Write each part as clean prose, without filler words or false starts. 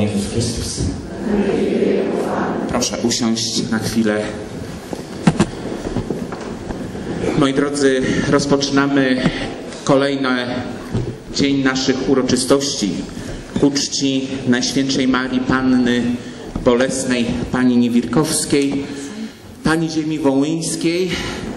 Jezus Chrystus. Proszę usiąść na chwilę. Moi drodzy, rozpoczynamy kolejny dzień naszych uroczystości ku czci Najświętszej Marii Panny Bolesnej, Pani Niewirkowskiej, Pani Ziemi Wołyńskiej,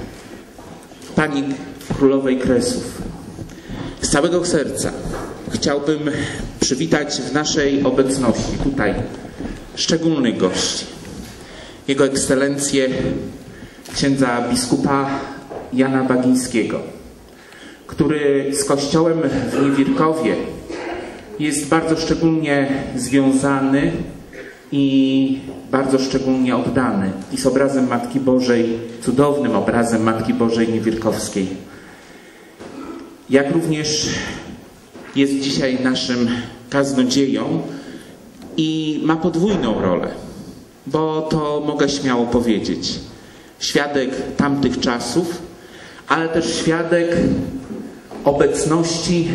Pani Królowej Kresów. Z całego serca chciałbym przywitać w naszej obecności tutaj szczególnych gości. Jego Ekscelencję księdza biskupa Jana Bagińskiego, który z Kościołem w Niewirkowie jest bardzo szczególnie związany i bardzo szczególnie oddany i z obrazem Matki Bożej, cudownym obrazem Matki Bożej Niewirkowskiej. Jak również jest dzisiaj naszym kaznodzieją i ma podwójną rolę, bo to mogę śmiało powiedzieć. Świadek tamtych czasów, ale też świadek obecności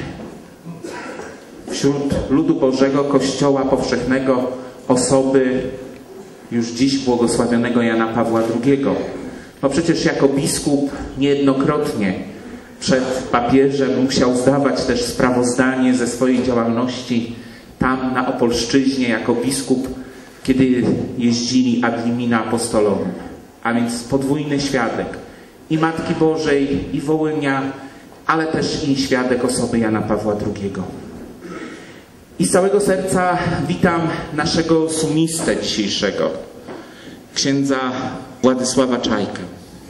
wśród ludu Bożego Kościoła Powszechnego osoby już dziś błogosławionego Jana Pawła II. Bo przecież jako biskup niejednokrotnie przed papieżem musiał zdawać też sprawozdanie ze swojej działalności tam na Opolszczyźnie jako biskup, kiedy jeździli ad limina apostolowym. A więc podwójny świadek i Matki Bożej, i Wołynia, ale też i świadek osoby Jana Pawła II. I z całego serca witam naszego sumistę dzisiejszego, księdza Władysława Czajkę.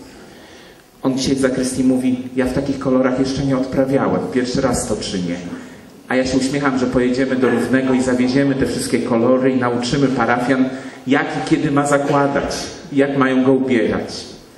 On dzisiaj w zakrystii mówi: ja w takich kolorach jeszcze nie odprawiałem, pierwszy raz to czynię. A ja się uśmiecham, że pojedziemy do Równego i zawieziemy te wszystkie kolory i nauczymy parafian, jak i kiedy ma zakładać, jak mają go ubierać.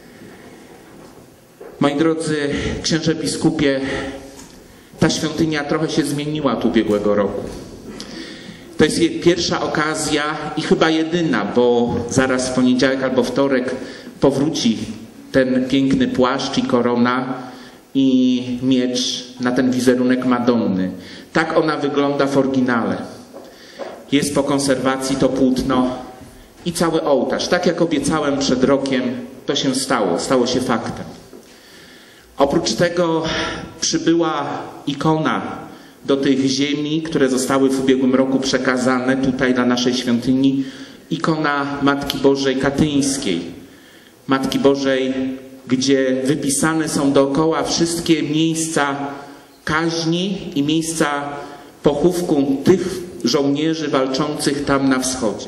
Moi drodzy księże biskupie, ta świątynia trochę się zmieniła od ubiegłego roku. To jest pierwsza okazja i chyba jedyna, bo zaraz w poniedziałek albo wtorek powróci ten piękny płaszcz i korona i miecz na ten wizerunek Madonny. Tak ona wygląda w oryginale. Jest po konserwacji to płótno i cały ołtarz. Tak jak obiecałem przed rokiem, to się stało. Stało się faktem. Oprócz tego przybyła ikona do tych ziemi, które zostały w ubiegłym roku przekazane tutaj dla naszej świątyni. Ikona Matki Bożej Katyńskiej. Matki Bożej, gdzie wypisane są dookoła wszystkie miejsca kaźni i miejsca pochówku tych żołnierzy walczących tam na wschodzie.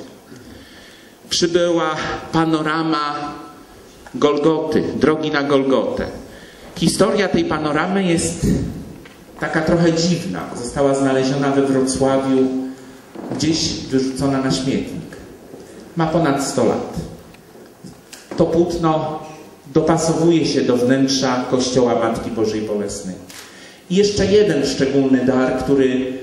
Przybyła panorama Golgoty, drogi na Golgotę. Historia tej panoramy jest taka trochę dziwna. Została znaleziona we Wrocławiu, gdzieś wyrzucona na śmietnik. Ma ponad 100 lat. To płótno dopasowuje się do wnętrza Kościoła Matki Bożej Bolesnej. I jeszcze jeden szczególny dar, który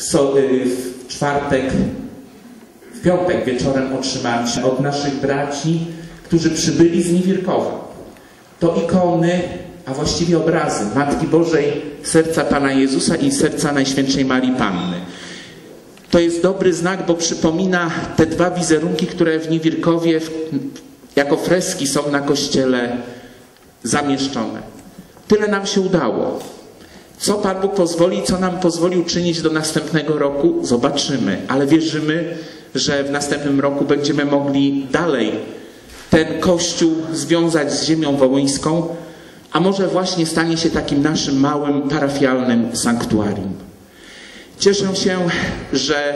w czwartek, w piątek wieczorem otrzymaliśmy od naszych braci, którzy przybyli z Niewirkowa. To ikony, a właściwie obrazy Matki Bożej, serca Pana Jezusa i serca Najświętszej Marii Panny. To jest dobry znak, bo przypomina te dwa wizerunki, które w Niewirkowie jako freski są na kościele zamieszczone. Tyle nam się udało. Co Pan Bóg pozwoli, co nam pozwolił czynić do następnego roku, zobaczymy. Ale wierzymy, że w następnym roku będziemy mogli dalej ten kościół związać z ziemią wołyńską, a może właśnie stanie się takim naszym małym parafialnym sanktuarium. Cieszę się, że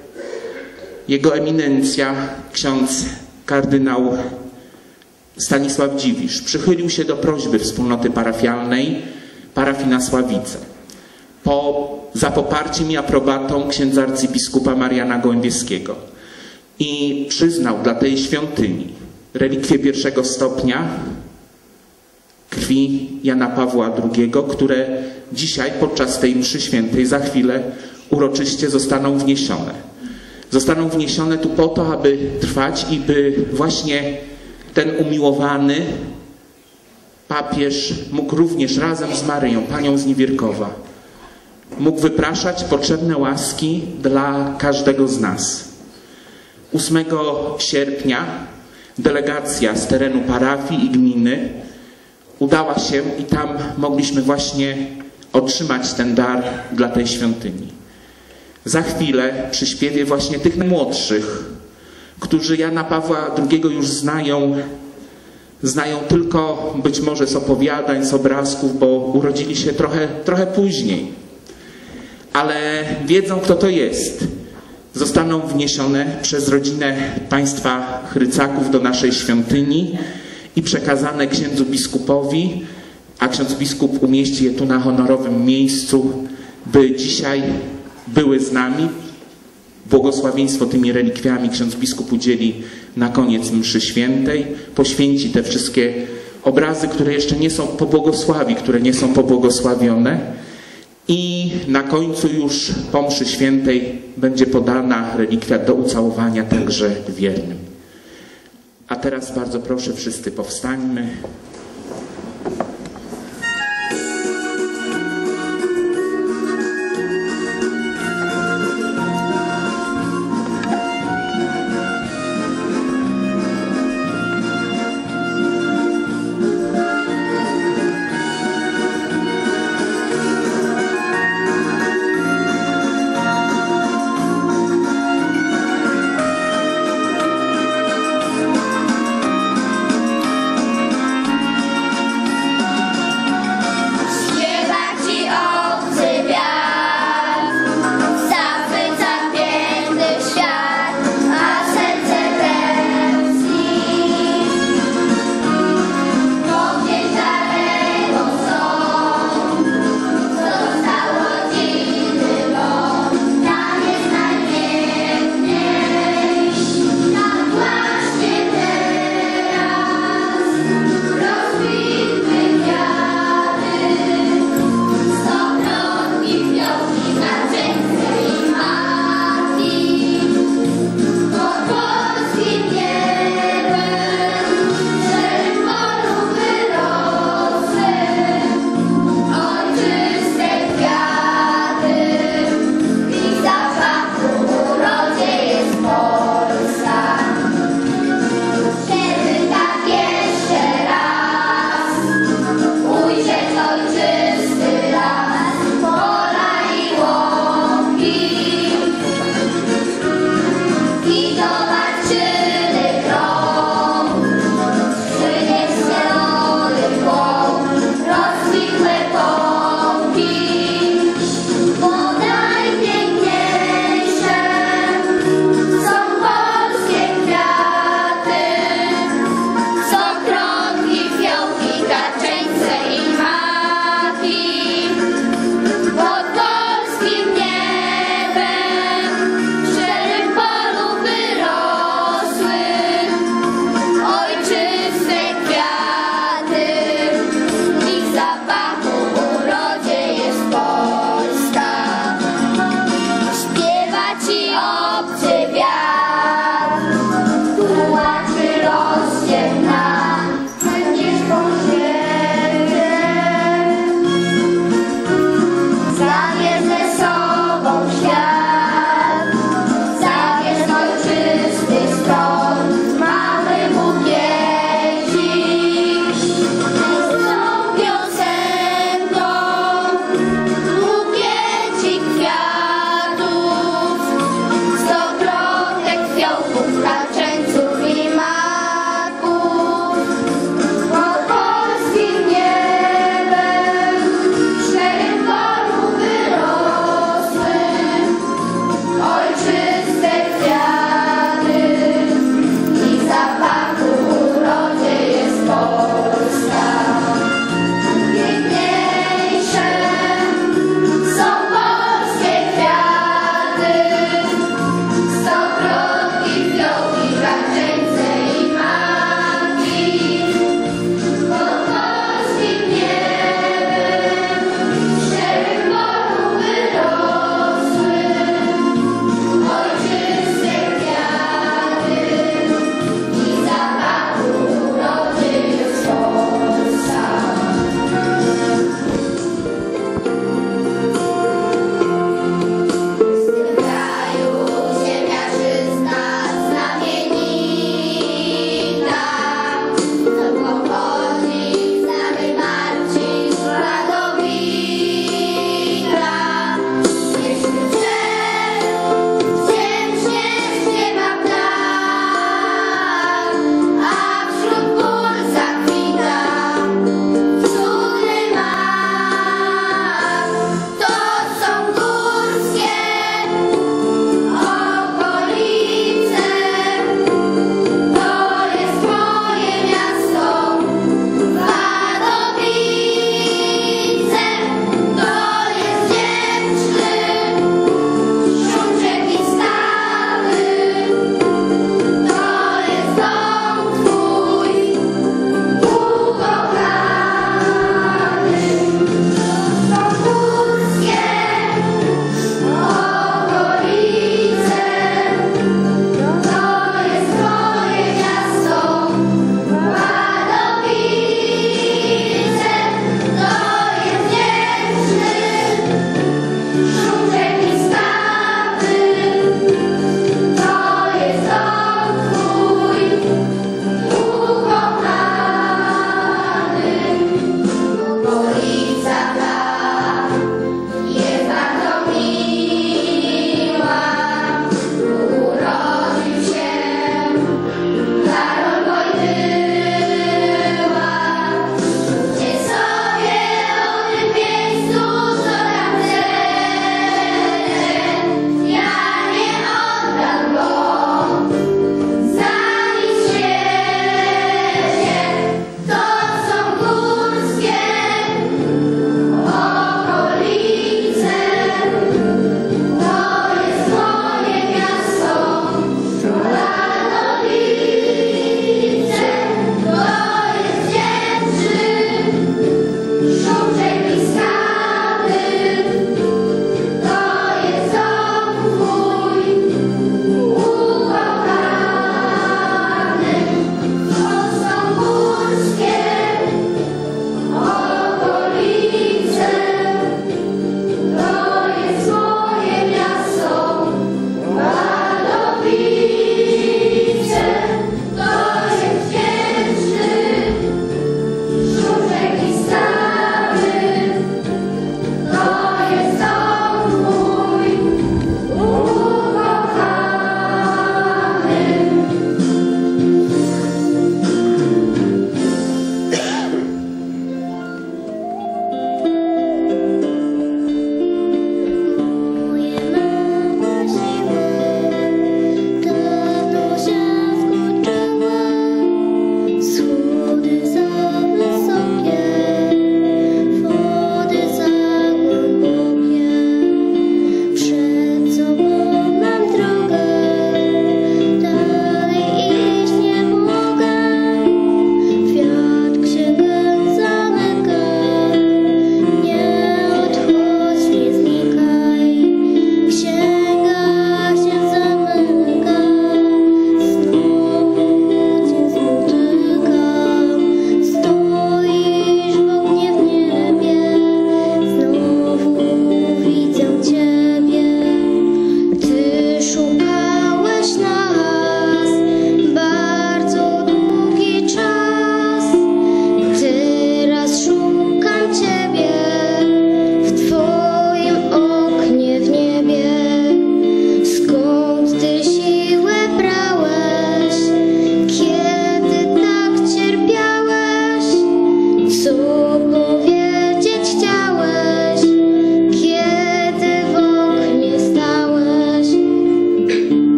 Jego Eminencja, ksiądz kardynał Stanisław Dziwisz, przychylił się do prośby wspólnoty parafialnej parafii na Sławice za poparciem i aprobatą księdza arcybiskupa Mariana Gołębieskiego i przyznał dla tej świątyni relikwie pierwszego stopnia krwi Jana Pawła II, które dzisiaj podczas tej mszy świętej za chwilę uroczyście zostaną wniesione. Zostaną wniesione tu po to, aby trwać i by właśnie ten umiłowany papież mógł również razem z Maryją, Panią z Niewirkowa, mógł wypraszać potrzebne łaski dla każdego z nas. 8 sierpnia delegacja z terenu parafii i gminy udała się i tam mogliśmy właśnie otrzymać ten dar dla tej świątyni. Za chwilę przy śpiewie właśnie tych najmłodszych, którzy Jana Pawła II już znają tylko być może z opowiadań, z obrazków, bo urodzili się trochę później. Ale wiedzą, kto to jest. Zostaną wniesione przez rodzinę państwa Chrycaków do naszej świątyni i przekazane księdzu biskupowi, a ksiądz biskup umieści je tu na honorowym miejscu, by dzisiaj były z nami. Błogosławieństwo tymi relikwiami ksiądz biskup udzieli na koniec mszy świętej, poświęci te wszystkie obrazy, które jeszcze nie są które nie są pobłogosławione, i na końcu już po mszy świętej będzie podana relikwia do ucałowania także wiernym. A teraz bardzo proszę, wszyscy powstańmy.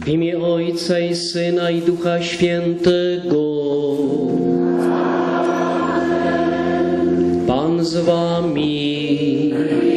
W imię Ojca i Syna i Ducha Świętego. Pan z wami.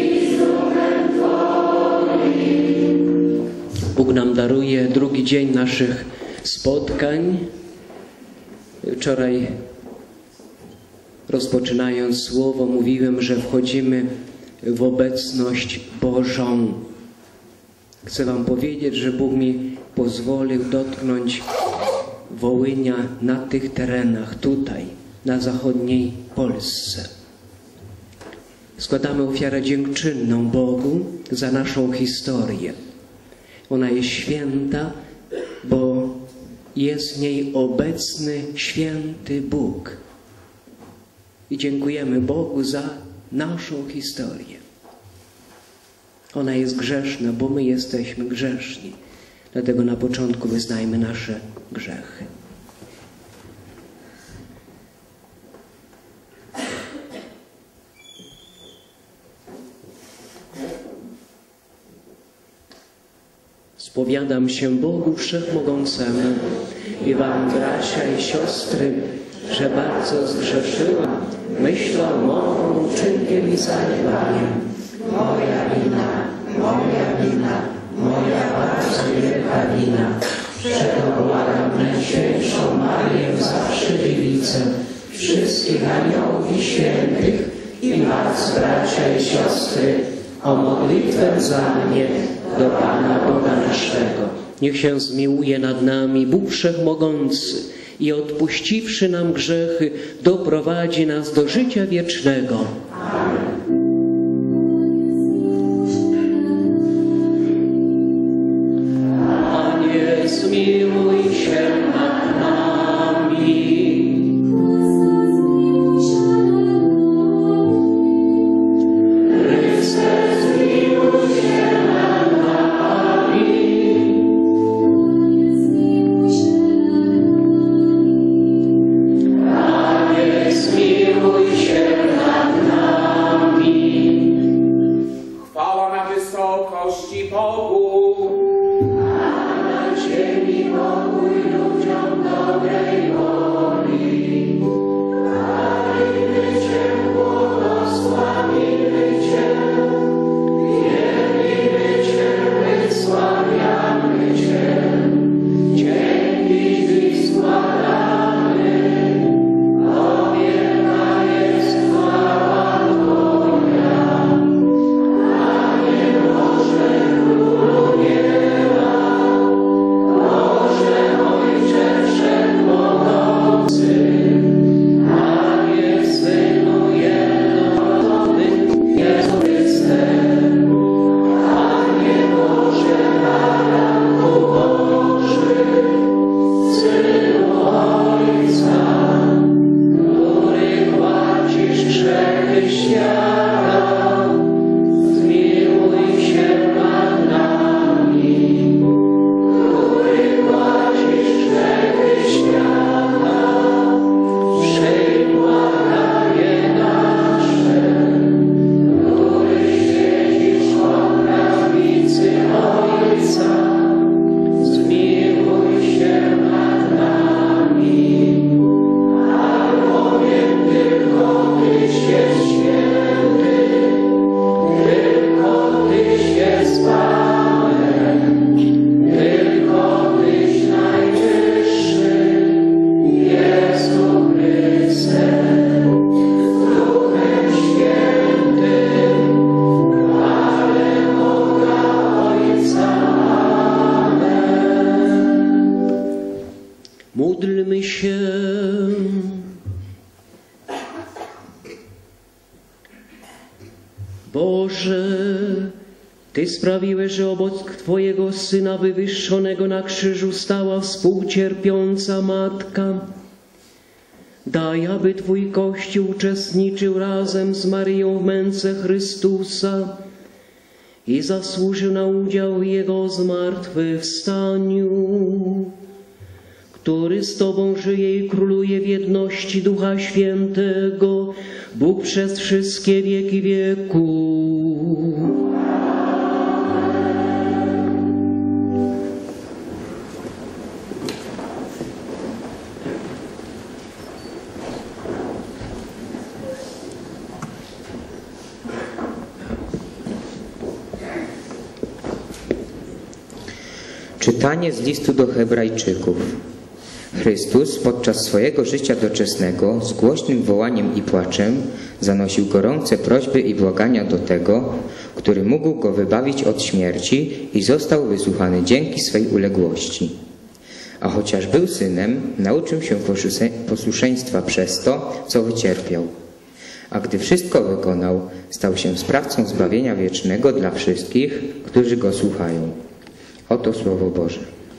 Bóg nam daruje drugi dzień naszych spotkań. Wczoraj, rozpoczynając słowo, mówiłem, że wchodzimy w obecność Bożą. Chcę wam powiedzieć, że Bóg mi pozwolił dotknąć Wołynia na tych terenach, tutaj, na zachodniej Polsce. Składamy ofiarę dziękczynną Bogu za naszą historię. Ona jest święta, bo jest w niej obecny święty Bóg. I dziękujemy Bogu za naszą historię. Ona jest grzeszna, bo my jesteśmy grzeszni. Dlatego na początku wyznajmy nasze grzechy. Spowiadam się Bogu Wszechmogącemu i wam, bracia i siostry, że bardzo zgrzeszyłam myślą, mową, uczynkiem i zaniedbaniem. Moja wina, moja bardzo wielka wina. Przeto błagam Najświętszą Marię, zawsze Dziewicę, wszystkich aniołów i świętych i was, bracia i siostry, o modlitwę za mnie do Pana Boga naszego. Niech się zmiłuje nad nami Bóg Wszechmogący i odpuściwszy nam grzechy, doprowadzi nas do życia wiecznego. Amen. Panie, zmiłuj się nad nami. Módlmy się. Boże, Ty sprawiłeś, że obok Twojego Syna wywyższonego na krzyżu stała współcierpiąca Matka. Daj, aby Twój Kościół uczestniczył razem z Maryją w męce Chrystusa i zasłużył na udział w Jego zmartwychwstaniu, który z Tobą żyje i króluje w jedności Ducha Świętego, Bóg przez wszystkie wieki wieków. Czytanie z listu do Hebrajczyków. Chrystus podczas swojego życia doczesnego z głośnym wołaniem i płaczem zanosił gorące prośby i błagania do tego, który mógł go wybawić od śmierci i został wysłuchany dzięki swej uległości. A chociaż był synem, nauczył się posłuszeństwa przez to, co wycierpiał. A gdy wszystko wykonał, stał się sprawcą zbawienia wiecznego dla wszystkich, którzy go słuchają. Oto Słowo Boże.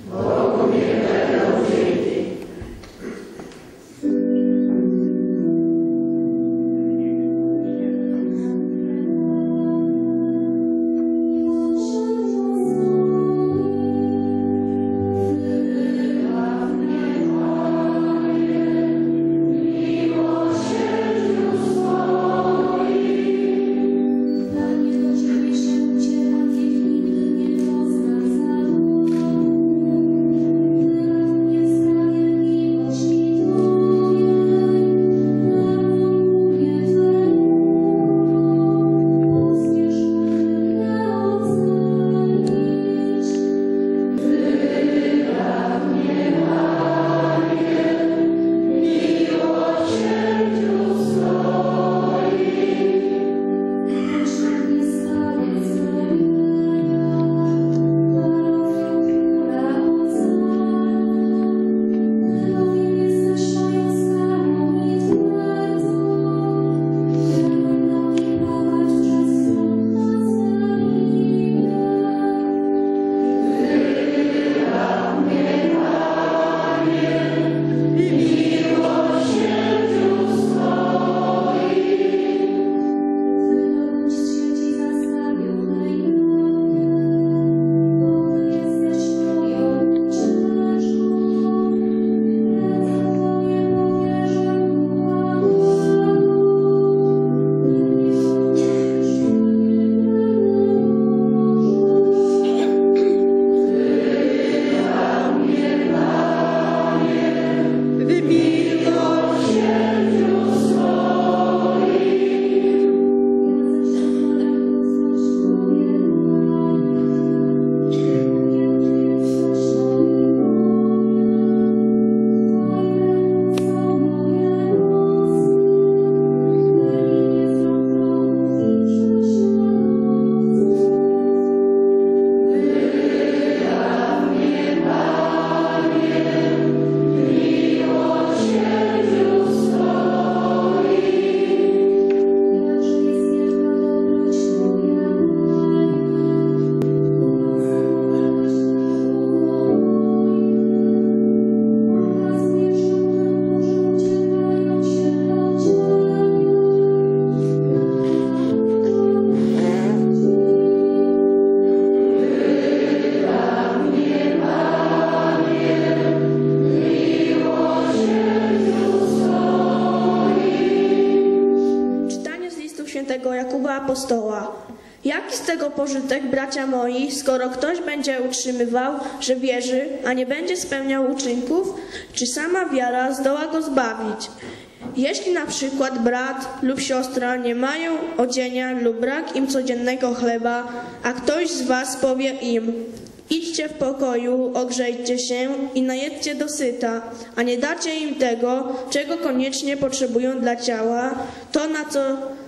Świętego Jakuba Apostoła. Jaki z tego pożytek, bracia moi, skoro ktoś będzie utrzymywał, że wierzy, a nie będzie spełniał uczynków, czy sama wiara zdoła go zbawić? Jeśli na przykład brat lub siostra nie mają odzienia lub brak im codziennego chleba, a ktoś z was powie im: idźcie w pokoju, ogrzejcie się i najedźcie dosyta, a nie dacie im tego, czego koniecznie potrzebują dla ciała, to na co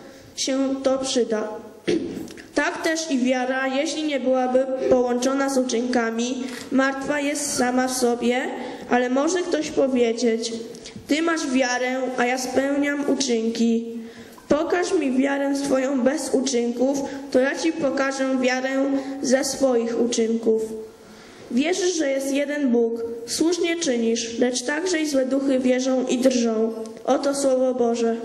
się to przyda. Tak też i wiara, jeśli nie byłaby połączona z uczynkami, martwa jest sama w sobie, ale może ktoś powiedzieć: ty masz wiarę, a ja spełniam uczynki. Pokaż mi wiarę swoją bez uczynków, to ja ci pokażę wiarę ze swoich uczynków. Wierzysz, że jest jeden Bóg, słusznie czynisz, lecz także i złe duchy wierzą i drżą. Oto Słowo Boże.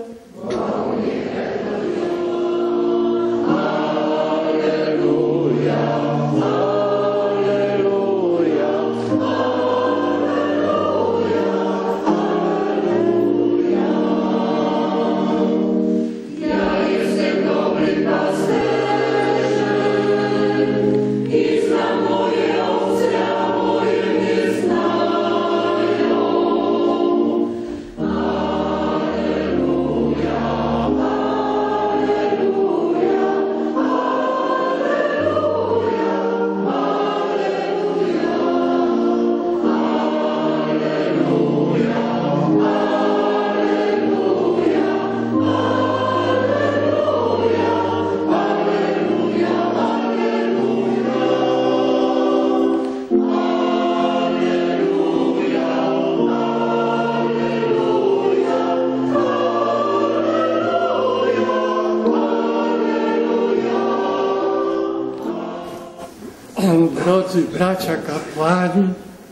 drodzy bracia kapłani,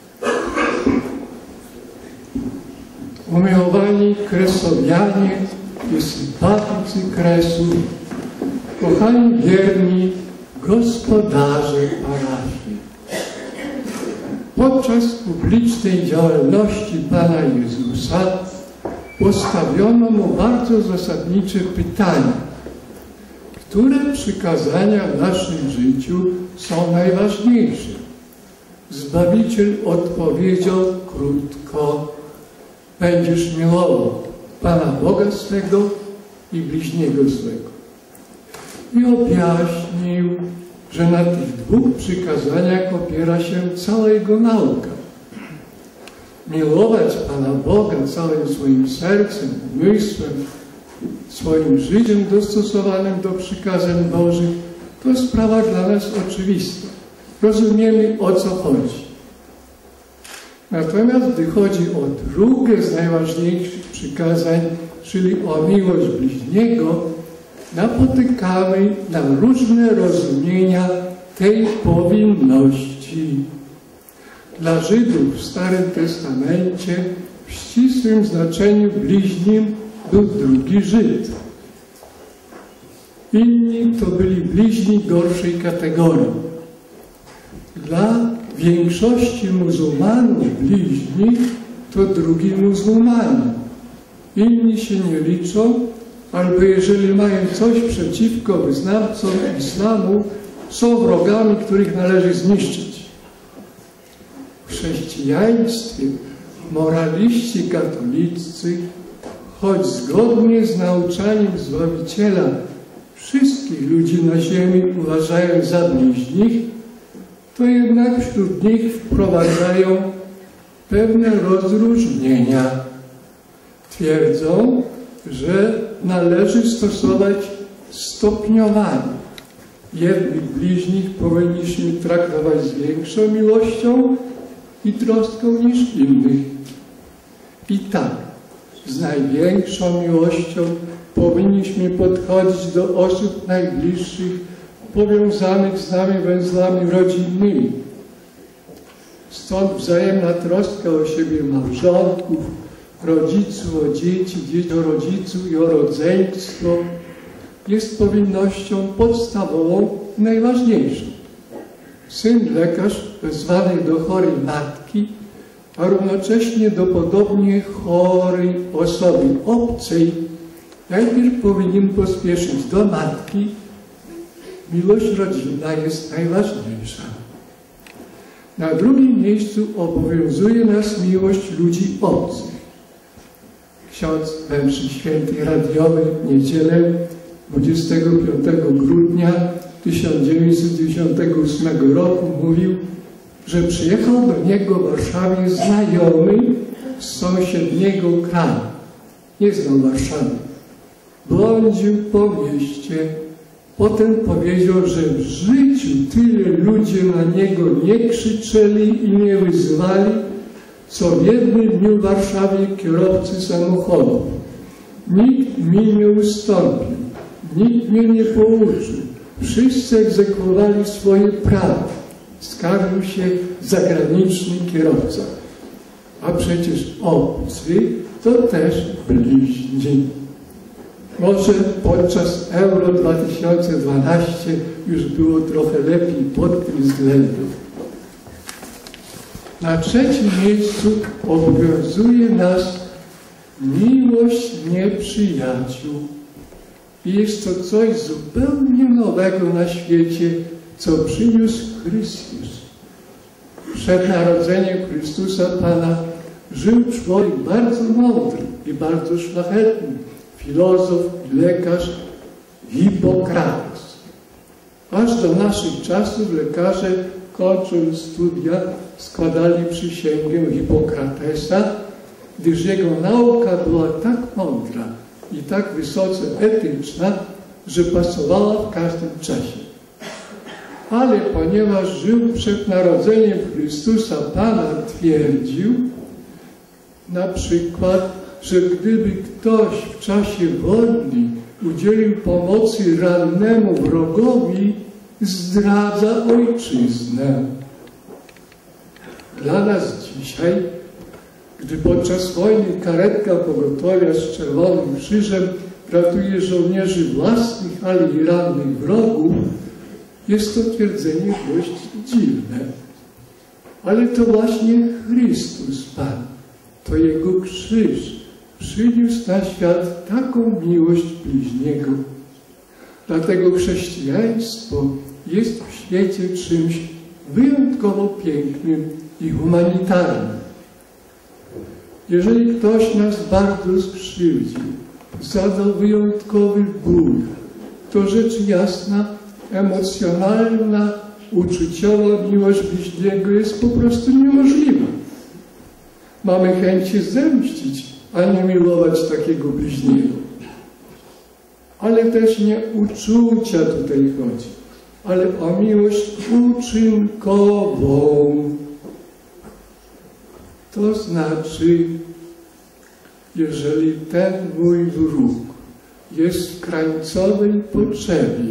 umiłowani kresowianie i sympatycy Kresów, kochani wierni gospodarze parafii. Podczas publicznej działalności Pana Jezusa postawiono mu bardzo zasadnicze pytanie: które przykazania w naszym życiu są najważniejsze? Zbawiciel odpowiedział krótko: będziesz miłował Pana Boga swego i bliźniego swego. I objaśnił, że na tych dwóch przykazaniach opiera się cała jego nauka. Miłować Pana Boga całym swoim sercem, umysłem, swoim życiem dostosowanym do przykazań Bożych, to sprawa dla nas oczywista. Rozumiemy, o co chodzi. Natomiast gdy chodzi o drugie z najważniejszych przykazań, czyli o miłość bliźniego, napotykamy na różne rozumienia tej powinności. Dla Żydów w Starym Testamencie w ścisłym znaczeniu bliźnim był drugi Żyd. Inni to byli bliźni gorszej kategorii. Dla większości muzułmanów bliźni to drugi muzułmanin. Inni się nie liczą, albo jeżeli mają coś przeciwko wyznawcom islamu, są wrogami, których należy zniszczyć. W chrześcijaństwie moraliści katoliccy, choć zgodnie z nauczaniem Zbawiciela wszystkich ludzi na ziemi uważają za bliźnich, to jednak wśród nich wprowadzają pewne rozróżnienia. Twierdzą, że należy stosować stopniowanie. Jednych bliźnich powinniśmy traktować z większą miłością i troską niż innych. I tak, z największą miłością powinniśmy podchodzić do osób najbliższych, powiązanych z nami węzłami rodzinnymi. Stąd wzajemna troska o siebie małżonków, rodziców o dzieci, dzieci o rodziców i o rodzeństwo jest powinnością podstawową i najważniejszą. Syn lekarz wezwany do chorej matki, a równocześnie do podobnie chorej osoby obcej, najpierw powinien pospieszyć do matki. Miłość rodzinna jest najważniejsza. Na drugim miejscu obowiązuje nas miłość ludzi obcych. Ksiądz we mszy świętej radiowej w niedzielę 25 grudnia 1998 roku mówił, że przyjechał do niego w Warszawie znajomy z sąsiedniego kraju. Nie znał Warszawy. Błądził po mieście. Potem powiedział, że w życiu tyle ludzie na niego nie krzyczeli i nie wyzywali, co w jednym dniu w Warszawie kierowcy samochodu. Nikt mi nie ustąpił, nikt mnie nie pouczył. Wszyscy egzekwowali swoje prawa. Skarżył się zagraniczny kierowca. A przecież obcy to też bliźni. Może podczas Euro 2012 już było trochę lepiej pod tym względem. Na trzecim miejscu obowiązuje nas miłość nieprzyjaciół. I jest to coś zupełnie nowego na świecie, co przyniósł Chrystus. Przed narodzeniem Chrystusa Pana żył człowiek bardzo mądry i bardzo szlachetny, filozof i lekarz Hipokrates. Aż do naszych czasów lekarze, kończąc studia, składali przysięgę Hipokratesa, gdyż jego nauka była tak mądra i tak wysoce etyczna, że pasowała w każdym czasie. Ale ponieważ żył przed narodzeniem Chrystusa Pana, twierdził na przykład, że gdyby ktoś w czasie wojny udzielił pomocy rannemu wrogowi, zdradza ojczyznę. Dla nas dzisiaj, gdy podczas wojny karetka pogotowia z Czerwonym Krzyżem ratuje żołnierzy własnych, ale i rannych wrogów, jest to twierdzenie dość dziwne. Ale to właśnie Chrystus Pan, to Jego krzyż przyniósł na świat taką miłość bliźniego. Dlatego chrześcijaństwo jest w świecie czymś wyjątkowo pięknym i humanitarnym. Jeżeli ktoś nas bardzo skrzywdził, zadał wyjątkowy ból, to rzecz jasna, emocjonalna, uczuciowa miłość bliźniego jest po prostu niemożliwa. Mamy chęć się zemścić, a nie miłować takiego bliźniego. Ale też nie uczucia tutaj chodzi, ale o miłość uczynkową. To znaczy, jeżeli ten mój wróg jest w krańcowej potrzebie,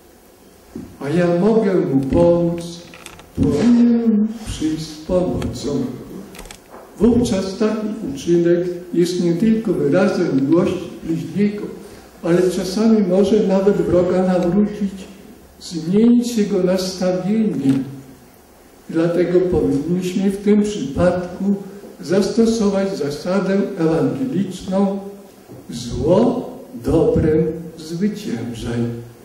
a ja mogę mu pomóc, powinienem przyjść z pomocą. Wówczas taki uczynek jest nie tylko wyrazem miłości bliźniego, ale czasami może nawet wroga nawrócić, zmienić jego nastawienie. Dlatego powinniśmy w tym przypadku zastosować zasadę ewangeliczną: zło dobrem zwyciężaj.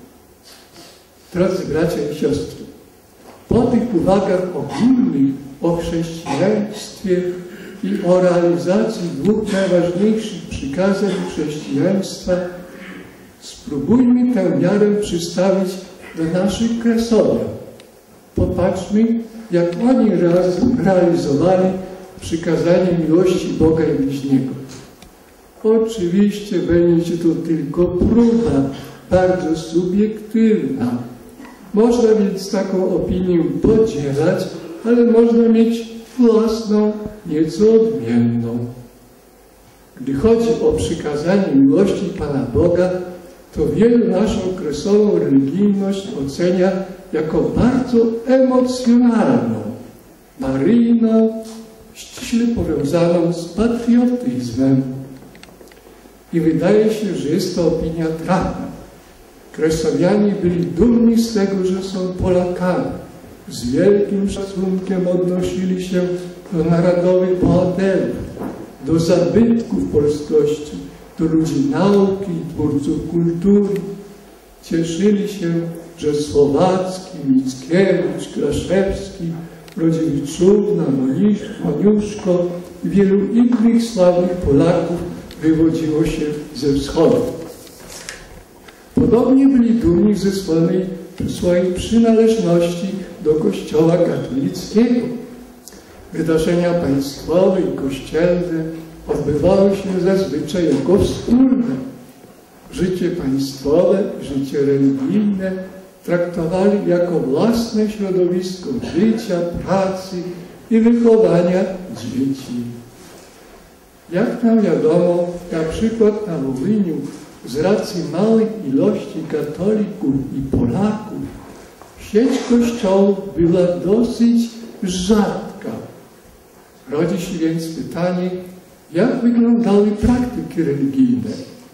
Drodzy bracia i siostry, po tych uwagach ogólnych o chrześcijaństwie i o realizacji dwóch najważniejszych przykazań chrześcijaństwa spróbujmy tę miarę przystawić do naszych kresowian. Popatrzmy, jak oni realizowali przykazanie miłości Boga i bliźniego. Oczywiście będzie to tylko próba, bardzo subiektywna. Można więc taką opinię podzielać, ale można mieć własną, nieco odmienną. Gdy chodzi o przykazanie miłości Pana Boga, to wielu naszą okresową religijność ocenia jako bardzo emocjonalną, maryjną, ściśle powiązaną z patriotyzmem. I wydaje się, że jest to opinia trafna. Kresowianie byli dumni z tego, że są Polakami. Z wielkim szacunkiem odnosili się do narodowych bohaterów, do zabytków polskości, do ludzi nauki i twórców kultury. Cieszyli się, że Słowacki, Mickiewicz, Kraszewski, Rodziewiczówna, Moniuszko i wielu innych sławnych Polaków wywodziło się ze wschodu. Podobnie byli dumni ze swojej przynależności do Kościoła katolickiego. Wydarzenia państwowe i kościelne odbywały się zazwyczaj jako wspólne. Życie państwowe i życie religijne traktowali jako własne środowisko życia, pracy i wychowania dzieci. Jak nam wiadomo, na przykład na Wołyniu, z racji małej ilości katolików i Polaków, sieć kościołów była dosyć rzadka. Rodzi się więc pytanie, jak wyglądały praktyki religijne.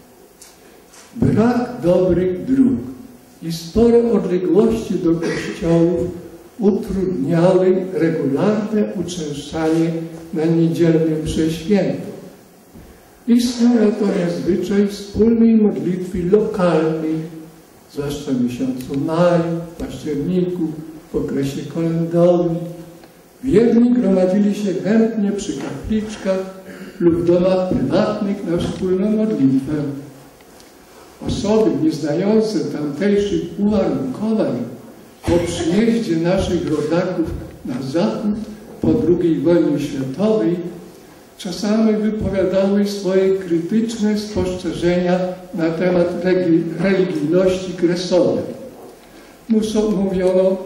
Brak dobrych dróg i spore odległości do kościołów utrudniały regularne uczęszczanie na niedzielnym mszy świętą. Istniał natomiast zwyczaj wspólnej modlitwy lokalnej, zwłaszcza w miesiącu maju, październiku, w okresie kolędowym. Wierni gromadzili się chętnie przy kapliczkach lub domach prywatnych na wspólną modlitwę. Osoby nieznające tamtejszych uwarunkowań po przyjeździe naszych rodaków na zachód po II wojnie światowej czasami wypowiadały swoje krytyczne spostrzeżenia na temat religijności kresowej. Mówiono,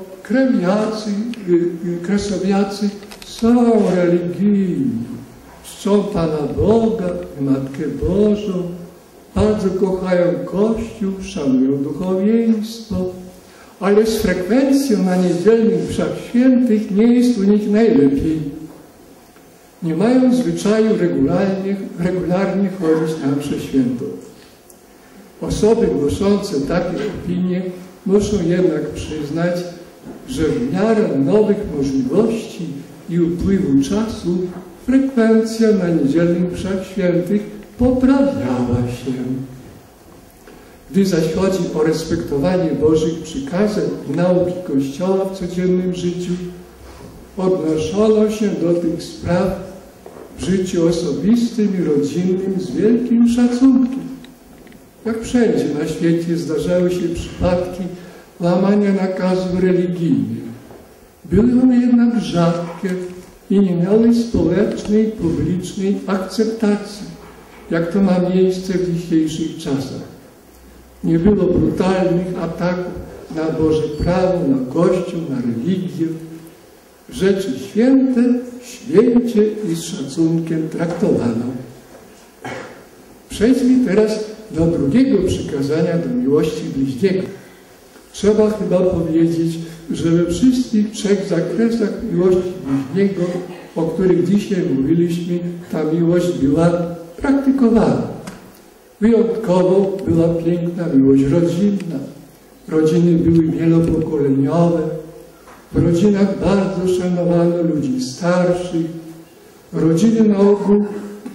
kresowiacy są religijni, czczą Pana Boga i Matkę Bożą, bardzo kochają Kościół, szanują duchowieństwo, ale z frekwencją na niedzielnych mszach świętych nie jest u nich najlepiej. nie mają zwyczaju regularnie chodzić na mszę świętą. Osoby głoszące takie opinie muszą jednak przyznać, że w miarę nowych możliwości i upływu czasu frekwencja na niedzielnych mszach świętych poprawiała się. Gdy zaś chodzi o respektowanie Bożych przykazań i nauki Kościoła w codziennym życiu, odnoszono się do tych spraw w życiu osobistym i rodzinnym z wielkim szacunkiem. Jak wszędzie na świecie zdarzały się przypadki łamania nakazów religijnych. Były one jednak rzadkie i nie miały społecznej, publicznej akceptacji, jak to ma miejsce w dzisiejszych czasach. Nie było brutalnych ataków na Boże prawo, na Kościół, na religię. Rzeczy święte święcie i z szacunkiem traktowano. Przejdźmy teraz do drugiego przykazania, do miłości bliźniego. Trzeba chyba powiedzieć, że we wszystkich trzech zakresach miłości bliźniego, o których dzisiaj mówiliśmy, ta miłość była praktykowana. Wyjątkowo była piękna miłość rodzinna. Rodziny były wielopokoleniowe. W rodzinach bardzo szanowano ludzi starszych. Rodziny na ogół,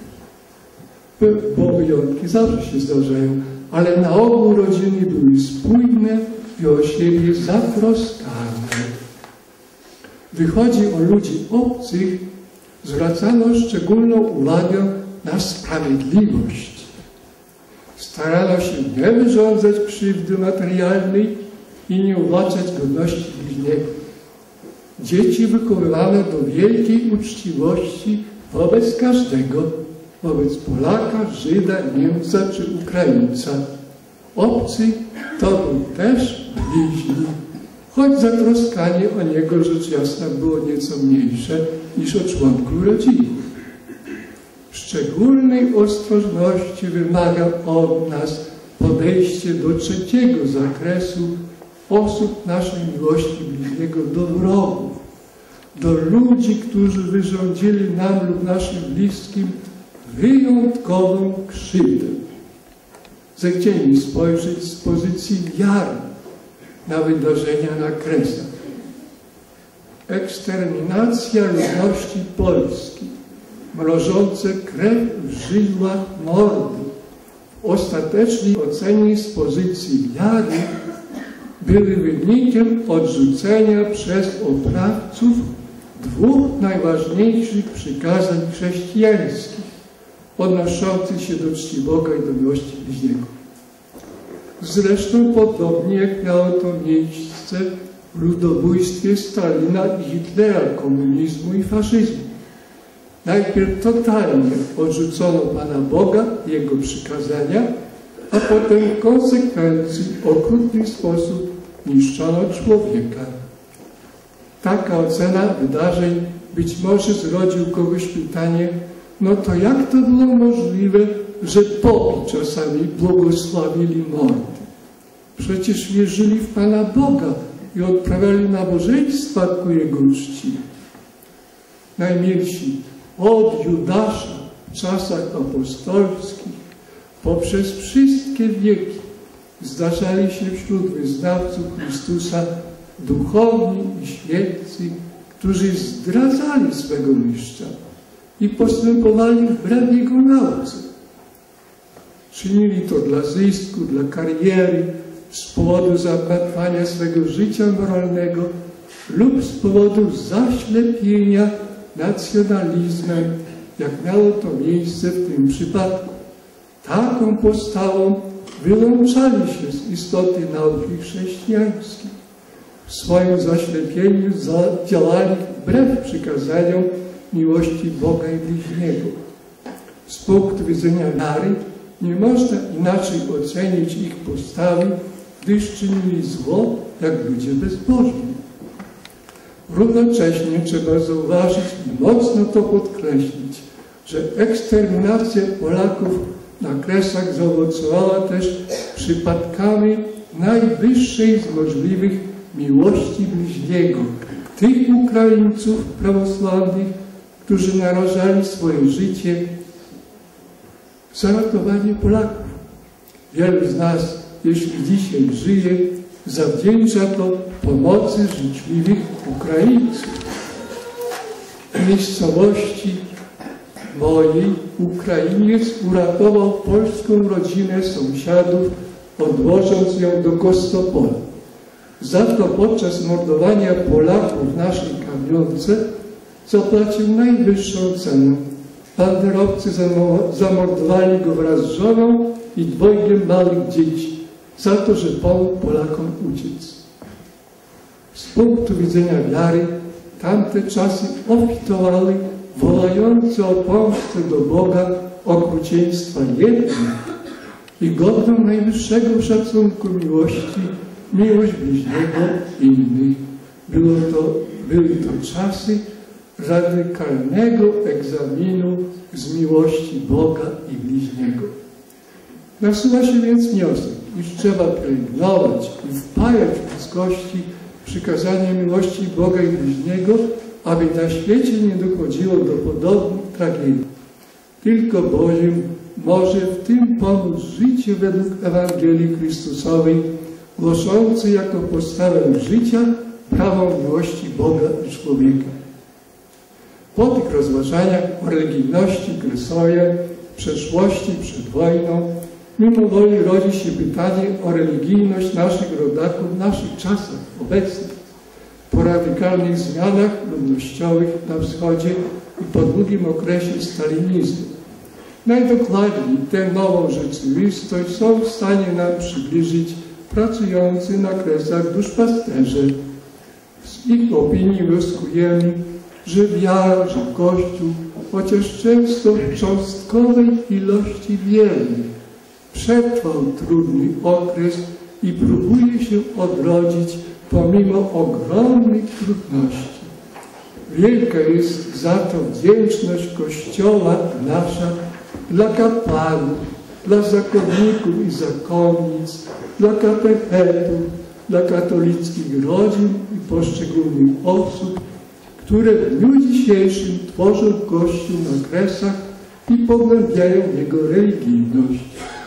bo wyjątki zawsze się zdarzają, ale na ogół rodziny były spójne i o siebie zatroskane. Gdy chodzi o ludzi obcych, zwracano szczególną uwagę na sprawiedliwość. Starano się nie wyrządzać krzywdy materialnej i nie uwłaczać godności bliźniego. Dzieci wychowywane do wielkiej uczciwości wobec każdego, wobec Polaka, Żyda, Niemca czy Ukraińca. Obcy to był też bliźni, choć zatroskanie o niego rzecz jasna było nieco mniejsze niż o członku rodziny. Szczególnej ostrożności wymaga od nas podejście do trzeciego zakresu osób naszej miłości bliźniego, do wrogów, do ludzi, którzy wyrządzili nam lub naszym bliskim wyjątkową krzywdę. Zechcieli spojrzeć z pozycji wiary na wydarzenia na Kresach. Eksterminacja ludności polskiej, mrożące krew w żyłach mordy, w ostatecznej ocenie z pozycji wiary były wynikiem odrzucenia przez oprawców dwóch najważniejszych przykazań chrześcijańskich odnoszących się do czci Boga i do miłości bliźniego. Zresztą podobnie jak miało to miejsce w ludobójstwie Stalina i Hitlera, komunizmu i faszyzmu. Najpierw totalnie odrzucono Pana Boga i Jego przykazania, a potem w konsekwencji w okrutny sposób niszczono człowieka. Taka ocena wydarzeń być może zrodzi u kogoś pytanie, no to jak to było możliwe, że popi czasami błogosławili mordy? Przecież wierzyli w Pana Boga i odprawiali nabożeństwa ku Jego czci. Najmilsi, od Judasza w czasach apostolskich poprzez wszystkie wieki zdarzali się wśród wyznawców Chrystusa duchowni i świeccy, którzy zdradzali swego mistrza i postępowali wbrew Jego nauce. Czynili to dla zysku, dla kariery, z powodu zapatwania swego życia moralnego lub z powodu zaślepienia nacjonalizmem, jak miało to miejsce w tym przypadku. Taką postawą wyłączali się z istoty nauki chrześcijańskiej. W swoim zaślepieniu działali wbrew przykazaniom miłości Boga i bliźniego. Z punktu widzenia wiary nie można inaczej ocenić ich postawy, gdyż czynili zło jak ludzie bezbożni. Równocześnie trzeba zauważyć i mocno to podkreślić, że eksterminacja Polaków na Kresach zaowocowała też przypadkami najwyższej z możliwych miłości bliźniego, tych Ukraińców prawosławnych, którzy narażali swoje życie za ratowanie Polaków. Wielu z nas, jeśli dzisiaj żyje, zawdzięcza to pomocy życzliwych Ukraińców. W miejscowości mojej Ukrainiec uratował polską rodzinę sąsiadów, odwożąc ją do Kostopola. Za to podczas mordowania Polaków w naszej kamionce zapłacił najwyższą cenę. Banderowcy zamordowali go wraz z żoną i 2 małych dzieci za to, że pomógł Polakom uciec. Z punktu widzenia wiary tamte czasy obfitowały wołające o pomstę do Boga okrucieństwa jednych i godną najwyższego szacunku miłości, miłość bliźniego innych. Były to czasy radykalnego egzaminu z miłości Boga i bliźniego. Nasuwa się więc wniosek, iż trzeba pielęgnować i wpajać w ludzkości przykazanie miłości Boga i bliźniego, aby na świecie nie dochodziło do podobnych tragedii. Tylko Boziem może w tym pomóc życie według Ewangelii Chrystusowej, głoszący jako podstawę życia prawą miłości Boga i człowieka. Po tych rozważaniach o religijności Krysoja, przeszłości przed wojną, mimo woli rodzi się pytanie o religijność naszych rodaków w naszych czasach obecnych, po radykalnych zmianach ludnościowych na wschodzie i po długim okresie stalinizmu. Najdokładniej tę nową rzeczywistość są w stanie nam przybliżyć pracujący na Kresach duszpasterze. Z ich opinii wnioskujemy, że wiara, że Kościół, chociaż często w cząstkowej ilości wiernych, przetrwał trudny okres i próbuje się odrodzić pomimo ogromnych trudności. Wielka jest za to wdzięczność Kościoła nasza dla kapłanów, dla zakonników i zakonnic, dla katechetów, dla katolickich rodzin i poszczególnych osób, które w dniu dzisiejszym tworzą Kościół na Kresach i pogłębiają jego religijność.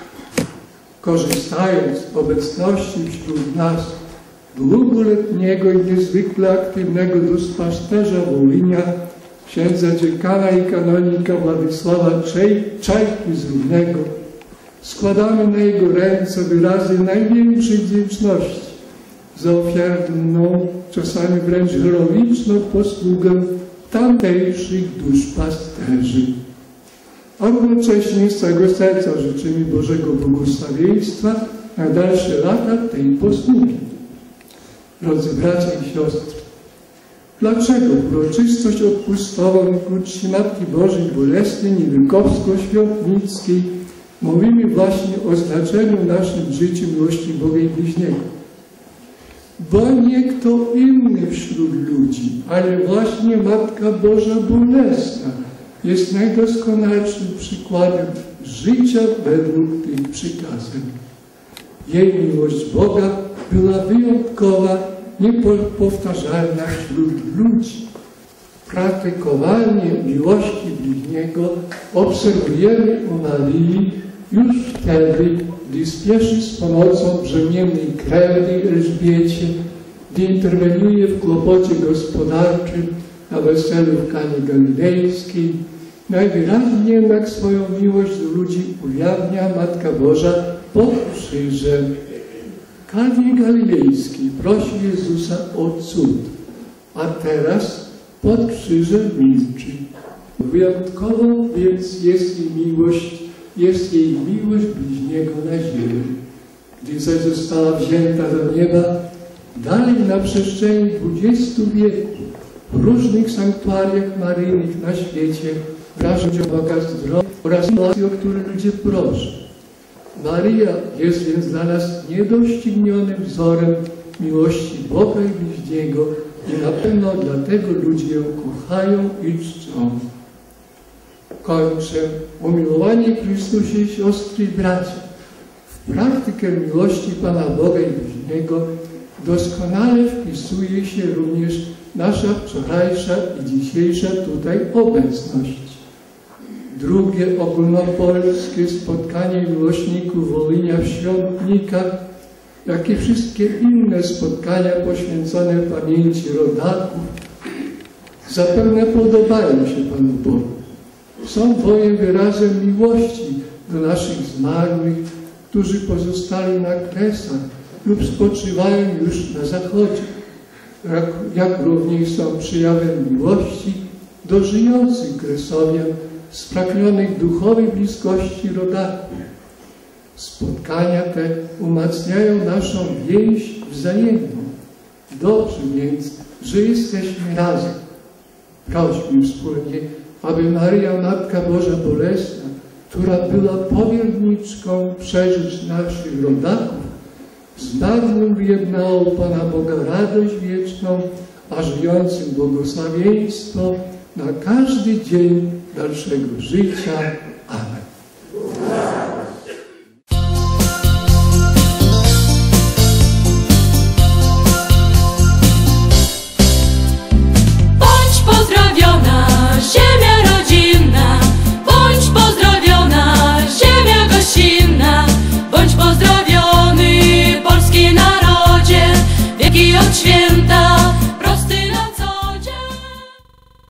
Korzystając z obecności wśród nas długoletniego i niezwykle aktywnego duszpasterza Wołynia, księdza dziekana i kanonika Władysława Czajki z Rudnego, składamy na jego ręce wyrazy największej wdzięczności za ofiarną, czasami wręcz heroiczną posługę tamtejszych duszpasterzy. A równocześnie z całego serca życzymy Bożego błogosławieństwa na dalsze lata tej posługi. Drodzy bracia i siostry, dlaczego uroczystość odpustową ku czci Matki Bożej Bolesnej Niewykowsko-Świątnickiej mówimy właśnie o znaczeniu w naszym życiu miłości Boga i bliźniego? Bo nie kto inny wśród ludzi, ale właśnie Matka Boża Bolesna jest najdoskonalszym przykładem życia według tych przykazań. Jej miłość Boga była wyjątkowa, niepowtarzalna wśród ludzi. Praktykowanie miłości bliźniego obserwujemy u Maryi już wtedy, gdy spieszy z pomocą brzemiennej krewnej Elżbiecie, gdy interweniuje w kłopocie gospodarczym na weselu w Kanie Galilejskiej. Najwyraźniej jednak swoją miłość do ludzi ujawnia Matka Boża pod krzyżem. W Kanie Galilejskiej prosi Jezusa o cud, a teraz pod krzyżem milczy. Wyjątkową więc jest jej miłość bliźniego na ziemi. Gdy zaś została wzięta do nieba, dalej na przestrzeni 20 wieków w różnych sanktuariach maryjnych na świecie wrażenie Boga zdrowia oraz sytuacji, o które ludzie proszą. Maryja jest więc dla nas niedoścignionym wzorem miłości Boga i bliźniego i na pewno dlatego ludzie ją kochają i czczą. Kończę. Umiłowanie Chrystusie, siostry i bracia, w praktykę miłości Pana Boga i bliźniego doskonale wpisuje się również nasza wczorajsza i dzisiejsza tutaj obecność. Drugie ogólnopolskie spotkanie miłośników Wolynia w Świątnikach, jak i wszystkie inne spotkania poświęcone pamięci rodaków, zapewne podobają się Panu Bogu. Są bowiem wyrazem miłości do naszych zmarłych, którzy pozostali na Kresach lub spoczywają już na zachodzie, jak również są przejawem miłości do żyjących Kresowian, spragnionych duchowej bliskości rodaków. Spotkania te umacniają naszą więź wzajemną. Dobrze więc, że jesteśmy razem. Prośmy wspólnie, aby Maryja, Matka Boża Bolesna, która była powierniczką przeżyć naszych rodaków, zmarłym wyjednała u Pana Boga radość wieczną, a żyjącym błogosławieństwo na każdy dzień dalszego życia. Amen.